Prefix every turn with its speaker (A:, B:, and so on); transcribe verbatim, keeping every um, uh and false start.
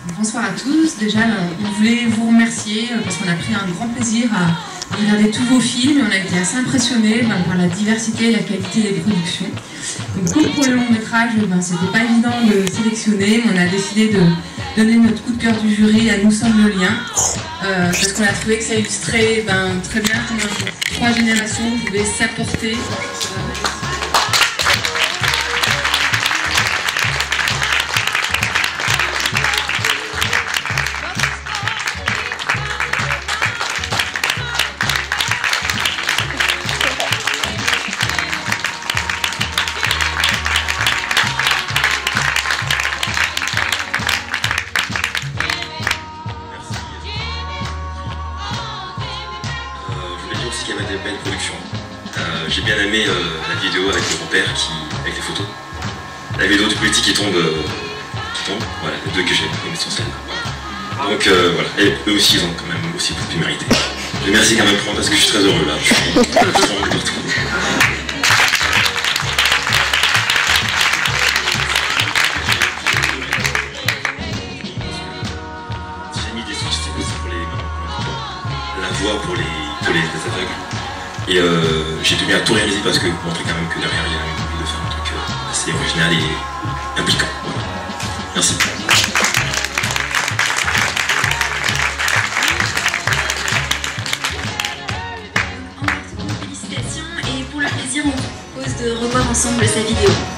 A: Bonsoir à tous. Déjà, on voulait vous remercier parce qu'on a pris un grand plaisir à regarder tous vos films et on a été assez impressionnés ben, par la diversité et la qualité des productions. Donc, comme pour le long métrage, ben, c'était pas évident de sélectionner, mais on a décidé de donner notre coup de cœur du jury à Nous sommes le lien euh, parce qu'on a trouvé que ça illustrait ben, très bien comment trois générations pouvaient s'apporter. Euh,
B: Qu'il y avait des belles productions. Euh, J'ai bien aimé euh, la vidéo avec le grand-père qui, avec les photos. La vidéo du politique qui tombe, euh, qui tombe. Voilà, les deux que j'ai aimé sur scène. Voilà. Donc euh, voilà, et eux aussi ils ont quand même aussi beaucoup pu mériter. Je remercie quand même pour moi parce que je suis très heureux là. Je suis vraiment partout. J'ai mis des sous-titres aussi pour les la voix pour les pour les, les aveugles. Et euh, j'ai tenu à tout réaliser parce que pour montrer quand même que derrière il y a envie de faire un truc euh, assez original et impliquant. Voilà. Merci.
C: Félicitations et pour le plaisir on vous propose de revoir ensemble sa vidéo.